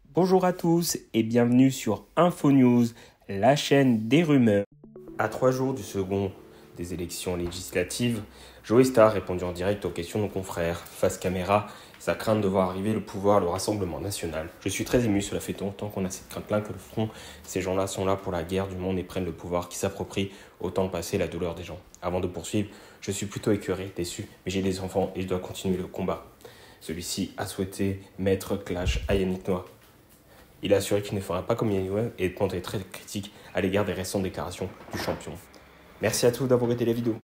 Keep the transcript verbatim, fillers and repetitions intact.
Bonjour à tous et bienvenue sur InfoNews, la chaîne des rumeurs. À trois jours du second des élections législatives, Joey Starr répondit en direct aux questions de nos confrères. Face caméra, sa crainte de voir arriver le pouvoir, le Rassemblement national. Je suis très ému, cela fait longtemps qu'on a cette crainte-là que le front. Ces gens-là sont là pour la guerre du monde et prennent le pouvoir qui s'approprie autant passer la douleur des gens. Avant de poursuivre, je suis plutôt écœuré, déçu, mais j'ai des enfants et je dois continuer le combat. Celui-ci a souhaité mettre clash à Yannick Noah. Il a assuré qu'il ne fera pas comme Yannick Noah et répondrait très critique à l'égard des récentes déclarations du champion. Merci à tous d'avoir regardé la vidéo.